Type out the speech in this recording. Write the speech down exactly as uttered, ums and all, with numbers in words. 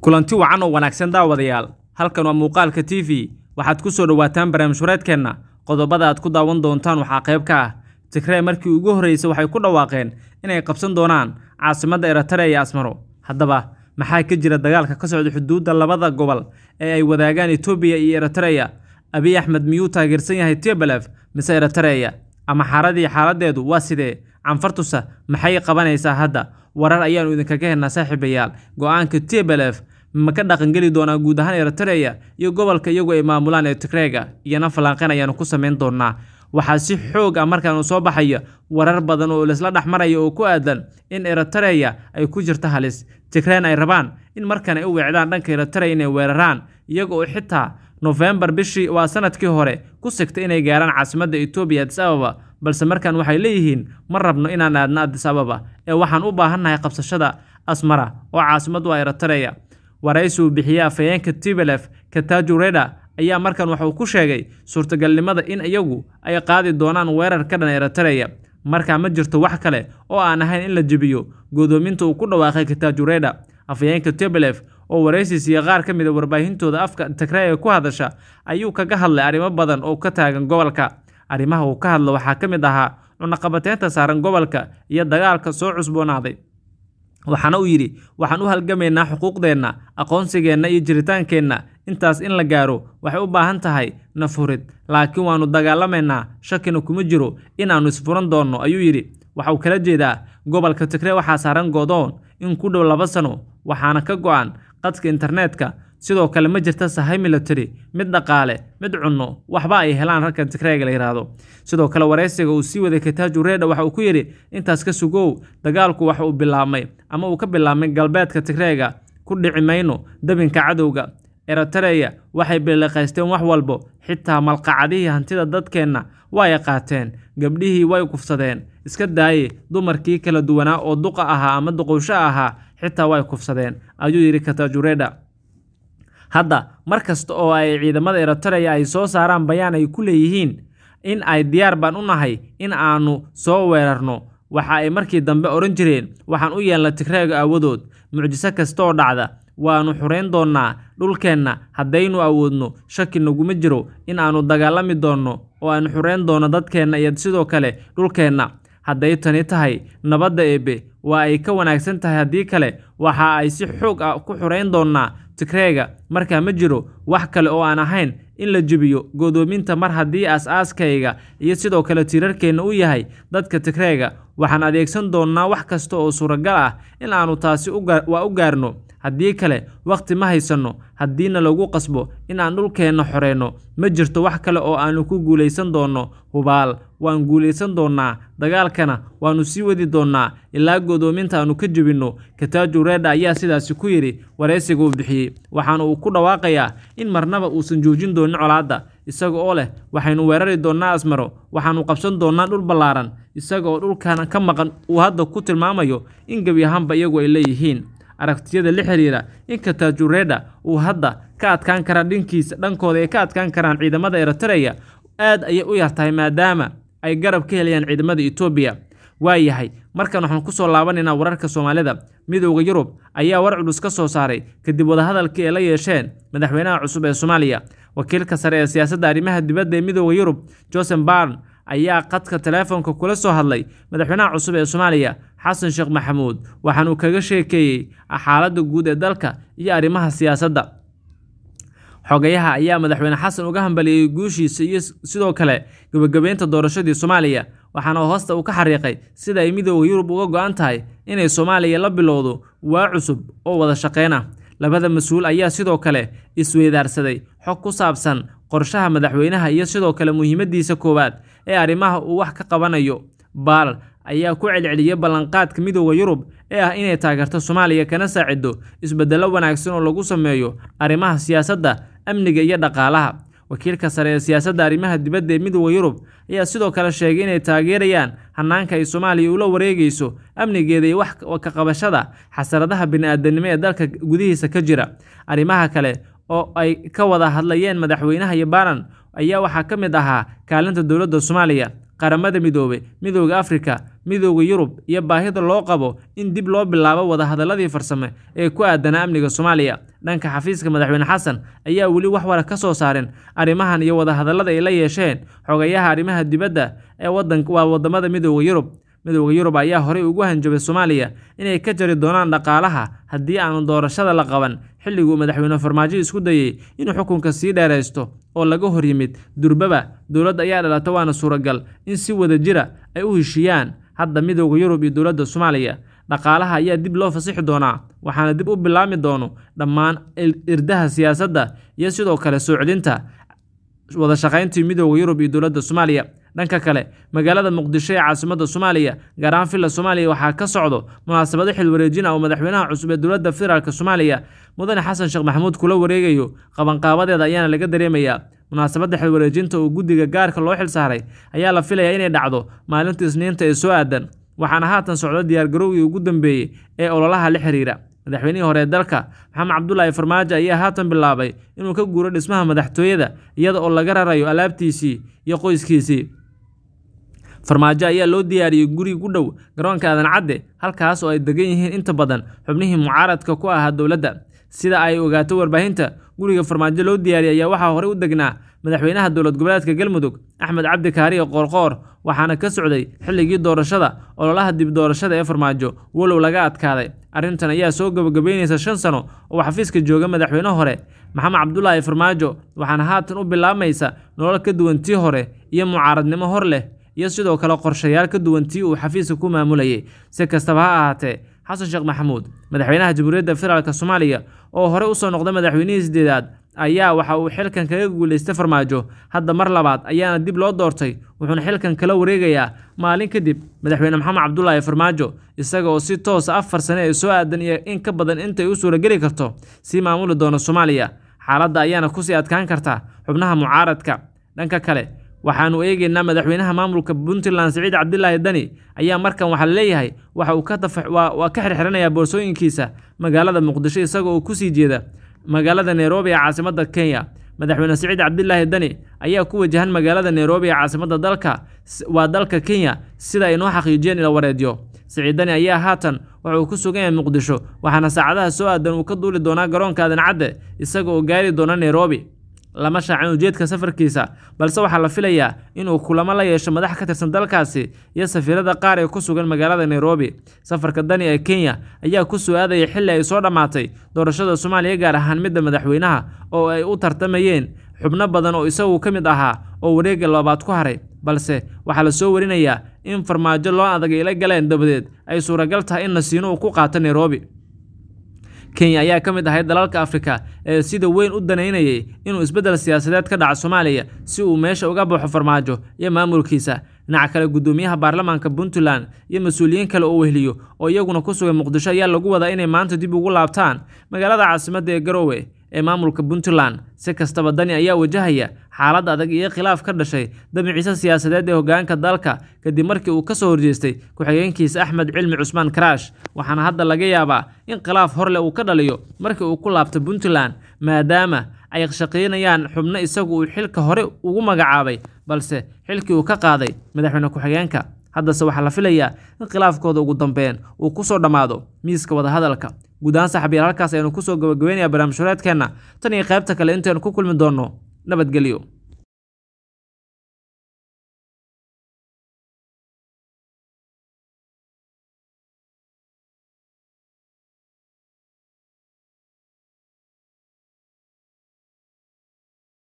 kulanti wacan oo wanaagsan daawadayaal halkan waa muuqaalka T V waxaad ku soo dhawaataan barnaamij wareedkeena qodobada aad ku daawan doontaan waxa qayb ka ah Tigray markii ugu horeysay waxay ku dhawaaqeen inay qabsan doonaan caasimadda Eritrea iyo Asmaro haddaba maxaa ka jira dagaalka ka socda xuduudda labada gobol ee ay wadaagaan Ethiopia iyo Eritrea Abiy Ahmed miyuu taageersan yahay T P L F mise Eritrea ama xaaladii xaaladeedu waa sidee canfartusa maxay qabanaysaa hadda warar ayaan idinkaga helnaa saaxiibayaal go'aanka T P L F ma ka dhaqan gali doona guud ahaan Eritrea iyo gobolka iyagu ay maamulaan ee Tigrayga iyana falanqeen ayaan ku sameyn doonaa waxa si xoog ah markaan soo baxaya warar badan oo la isla dhaxmarayo oo ku aadan in Eritrea ay ku jirto halis Tigrayna ay rabaan in markan ay u weecdaan dhanka Eritrea inay weeraraan iyaga oo xitaa November bishii waa sanadkii hore ku sigtay inay gaaraan caasimadda Ethiopia Addis Ababa balse markan waxay leeyihiin ma rabno inaan aadno Addis Ababa ee waxaan u baahanahay qabsashada Asmara oo caasimad waa Eritrea waraysigu bixiya afayeenka T P L F Getachew Reda ayaa markan waxa uu ku sheegay suurtagalnimada in iyagu ay qaadi doonaan weerar ka dhan Eritrea marka ma jirto wax kale oo aan ahayn in la jibiyo godoominta uu ku dhawaaqay Getachew Reda afayeenka T P L F oo waraysiga qaar ka mid ah warbaahintooda afka Tigray ku hadasha ayuu kaga hadlay arrimo badan oo ka taagan gobolka arrimaha uu ka hadlo waxa ka mid ahaa cunaqabateynta saaran gobolka iyo dagaalka soo cusboonaaday waxaana uu yiri waxaan u halgamaynaa xuquuqdeena aqoonsigeena iyo jiritaankeenna intaas in la gaaro waxay u baahan tahay nafurid laakiin waanu dagaalamaynaa shakina kuma jiro in aanu isfuran doono ayuu yiri waxa uu kala jeedaa gobolka Tigray waxa saaran go'doon in ku dhow laba sano waxaana ka go'an qadka internetka sidoo kale ma jirta sahay military mid dhaqaale mid cunno waxba ay helaan ragga Tigrayga la yiraahdo sidoo kale waraysiga uu sii waday Getachew Reda waxa uu ku yiri intaas ka sugow dagaalku waxa uu bilaabmay ama uu ka bilaabmay galbeedka Tigrayga ku dhici mayno dabinka cadowga Eritrea waxay bilaaqaysteen wax walba xitaa malqacadihii hantida dadkeena way qaateen gabdhihii way kufsadeen iska daayay dumarkii kala duwanaa oo duqa ahaa ama duqowsho ahaa xitaa way kufsadeen ayuu yiri Getachew Reda hadda markasta oo ay ciidamada Eritrea ay soo saaraan bayaan ay ku leeyihiin in ay diyaar baan u nahay in aanu soo weerarno waxa ay markii dambe oran jireen waxaan u yeelnaa Tigrayga awadood mucjiso kasta oo dhacda waanu xureyn doonaa dhulkeena haddaynu awoodno shaki naguma jiro in aanu dagaalami doono oo aanu xureyn doono dadkeena iyo sidoo kale dhulkeena hadday tani tahay nabadda eebe waa ay ka wanaagsan tahay haddii kale waxa ay si xoog ah ku xureyn doonaa Tigrayga marka ma jiro wax kale oo aan ahayn in la jibiyo godoominta mar haddii aas-aaskayga iyo sidoo kale tiirarkeena uu yahay dadka Tigrayga waxaan adeegsan doonaa wax kasta oo suuragal ah in aanu taasi u gaarno haddii kale waqti ma haysano haddiina lagu qasbo in aan dhulkeena xoreyno ma jirto wax kale oo aanu ku guuleysan doono hubaal waan guuleysan doonaa dagaalkana waanu sii wadi doonaa ilaa godoominta aanu ka jibino Getachew Reda ayaa sidaas ku yiri waraysiga uu bixiyay waxaana uu ku dhawaaqayaa in marnaba uusan joojin doonin colaadda isaga oo leh waxaynu weerari doonaa Asmaro waxaanu qabsan doonaa dhul ballaaran isaga oo dhulkan ka maqan uu hadda ku tilmaamayo in gabi ahaanba iyagu ay leeyihiin aragtiyada la xiriira in Getachew Reda uu hadda ka adkaan kara dhinkiisa dhankooda ay ka adkaan karaan ciidamada Eritrea aad ay u yartahay maadaama ay garab ka helayaan ciidamada Ethiopia waayahay markan waxaan ku soo laabanaynaa wararka Soomaalida midowga Yurub ayaa war culus ka soo saaray kadib wada hadalkii ay la yeesheen madaxweynaha cusub ee Soomaaliya wakiilka sare ee siyaasadda arrimaha dibadda ee midowga Yurub Joseph Barn ayaa qadka telefoonka kula soo hadlay madaxweynaha cusub ee Soomaaliya Xasan Sheekh Maxamuud waxaan uu kaga sheekeeyay xaaladda guud ee dalka iyo arrimaha siyaasadda xogayaha ayaa madaxweyne Xasan uga hambaliyay guushiisa iyo sidoo kale gabagabeynta doorashadii Soomaaliya waxaana hoosta uu ka xariiqay sida ay midowga Yurub uga go'an tahay inay Soomaaliya la bilowdo waa cusub oo wada shaqeena labada mas'uul ayaa sidoo kale isweydaarsaday xog ku saabsan qorshaha madaxweynaha iyo sidoo kale muhiimadiisa koowaad ee arrimaha uu wax ka qabanayo baal ayaa ku celceliyay ballanqaadka midowga Yurub ee ah inay taageerto Soomaaliya kana saacido isbeddello wanaagsan oo lagu sameeyo arrimaha siyaasadda amniga iyo dhaqaalaha wakiilka sare ee siyaasadda arrimaha dibadda ee midowga Yurub ayaa sidoo kale sheegay inay taageerayaan hanaanka ay Soomaaliya ula wareegayso amnigeeda iyo wax ka qabashada xasaradaha bini'aadanimo ee dalka gudihiisa ka jira arrimaha kale oo ay ka wada hadlayeen madaxweynaha iyo Barn ayaa waxa ka mid ahaa kaalinta dawladda Soomaaliya qaramada midoobay midowga Afrika midowga Yurub iyo baahida loo qabo in dib loo bilaabo wada hadaladii farsamo ee ku aadan amniga Soomaaliya dhanka xafiiska madaxweyne Xasan ayaa wali wax wara ka soo saareen arrimahan iyo wada hadalada ay la yeesheen xogayaha arrimaha dibadda ee wadanka waa wadamada midowga Yurub midowga Yurub ayaa horey ugu hanjabay Soomaaliya inay ka jari doonaan dhaqaalaha haddii aan doorashada la qaban xilligu madaxweyne Farmaajo isku dayay inuu xukunka sii dheeraysto oo laga hor yimid durbaba dowladda ayaa dhalatay waana suuragal in si wada jira ay u heshiiyaan hadda midowga Yurub iyo dowladda Soomaaliya dhaqaalaha ayaa dib loo fasaxi doonaa waxaana dib u bilaami doono dhammaan irdaha siyaasadda iyo sidoo kale soo celinta wada shaqayntii midowga Yurub iyo dowladda Soomaaliya dhanka kale magaalada Muqdisho ee caasimadda Soomaaliya gaar ahaan Villa Soomaaliya waxaa ka socdo munaasabado xil wareejin ah oo madaxweynaha cusub ee dowladda federaalka Soomaaliya mudane Xasan Sheekh Maxamuud kula wareegayo qabanqaabadeeda ayaana laga dareemayaa munaasabada xil wareejinta oo guddiga gaarka loo xil saaray ayaa la filayaa inay dhacdo maalinta Isniinta ee soo aadan waxaana haatan socdo diyaar garowgii ugu dambeeyay ee ololaha la xiriira madaxweynihii hore ee dalka Maxamed Cabdullaahi Farmaajo ayaa haatan bilaabay inuu ka guuro dhismaha madaxtooyada iyada oo laga rarayo alaabtiisii iyo qoyskiisii Farmaajo ayaa loo diyaariyay guri u dhow garoonka Aadan Cadde halkaas oo ay degan yihiin inta badan xubnihii mucaaradka ku ahaa dowladda sida ay ogaato warbaahinta guriga Farmaajo loo diyaariyay ayaa waxaa hore u degnaa madaxweynaha dowlad goboleedka Galmudug Axmed Cabdi Kaariye Qoorqoor waxaana ka socday xilligii doorashada ololaha dib doorashada ee Farmaajo walow laga adkaaday arrintan ayaa soo gabagabeynaysa shan sano oo xafiiska jooga madaxweyne hore Maxamed Cabdullaahi Farmaajo waxaana haatan u bilaamaysa nolol ka duwan tii hore iyo mucaaradnimo hor leh iyo sidoo kale qorshayaal ka duwan tii uu xafiiska ku maamulayay si kastaba ha ahaatee Xasan Sheekh Maxamuud madaxweynaha Jamhuuriyadda Federaalka Soomaaliya oo hore u soo noqday madaxweynihii sideedaad ayaa waxa uu xilkan kaga guuleystay Farmaajo hadda mar labaad ayaana dib loo doortay wuxuuna xilkan kala wareegayaa maalin kadib madaxweyne Maxamed Cabdullaahi Farmaajo isaga oo si toos ah afar sano ee soo aadan iyo in ka badan intay u suura gali karto si maamuli doona Soomaaliya xaaladda ayaana ku sii adkaan karta xubnaha mucaaradka dhanka kale waxaanu eegaynaa madaxweynaha maamulka Puntland Siciid Cabdilaahi Dani ayaa markan waxa la leeyahay waxa uu ka tafax waa ka xirxiranaya boorsooyinkiisa magaalada Muqdisho isagoo ku sii jeeda magaalada Nairobi ee caasimadda Kenya madaxweyne Siciid Cabdilaahi Dani ayaa ku wajahan magaalada Nairobi ee caasimadda dalka waa dalka Kenya sida ay noo xaqiijiyeen ila wareediyo Siciid Dani ayaa haatan waxa uu ku sugan yahay Muqdisho waxaana saacadaha soo aadan uu ka duuli doonaa garoonka Aadan Cadde isagoo gaari doona Nairobi lama shaacin ujeedka safarkiisa balse waxaa la filayaa inuu kulamo la yeesho madax ka tirsan dalkaasi iyo safiirada qaar ee ku sugan magaalada Nairobi safarka Dani ee Kenya ayaa ku soo aadayay xilli ay soo dhamaatay doorashada Soomaaliya gaar ahaan midda madaxweynaha oo ay u tartamayeen xubno badan oo isagu ka mid ahaa oo wareegga labaad ku haray balse waxaa la soo warinayaa in Farmaajo loo adag ila galeen dabadeed ay suuragal tahay in nasiino uu ku qaato Nairobi Kenya ayaa ka mid ahay dalalka Afrika ee sida weyn u daneynayay inuu isbedel siyaasadeed ka dhaco Soomaaliya si uu meesha uga baxo Farmaajo iyo maamulkiisa dhinaca kale gudoomiyaha baarlamaanka Puntland iyo mas'uuliyiin kale oo weheliyo oo iyaguna ku sugan Muqdisho ayaa lagu wadaa inay maanta dib ugu laabtaan magaalada caasimadda ee Garowe ee maamulka Puntland si kastaba Dani ayaa wajahaya xaalad adag iyo khilaaf ka dhashay dabiciisa siyaasadeed ee hoggaanka dalka kadib markii uu ka soo horjeestay ku-xigeenkiisa Axmed Cilmi Cusmaan Karaash waxaana hadda laga yaabaa in khilaaf horle uu ka dhaliyo markii uu ku laabto Puntland maadaama ay shaqeynayaan xubno isagu uu xilka hore ugu magacaabay balse xilkii uu ka qaaday madaxweyne ku-xigeenka haddase waxaa la filayaa in khilaafkooda ugu dambeyn uu ku soo dhamaado miiska wada hadalka guud ahaan saaxiibayaal halkaas aynu ku soo gabagabeynayaa barnaamij horeedkeena tan iyo qaybta kale intaynu ku kulmi doonno nabadgelyo.